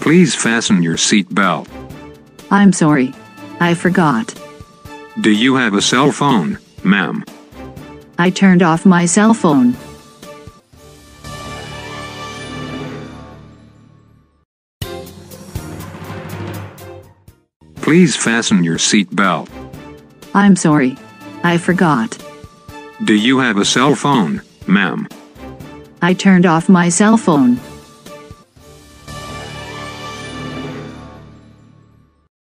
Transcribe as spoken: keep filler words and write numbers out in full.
Please fasten your seat belt. I'm sorry. I forgot. Do you have a cell phone, ma'am? I turned off my cell phone. Please fasten your seat belt. I'm sorry. I forgot. Do you have a cell phone, ma'am? I turned off my cell phone.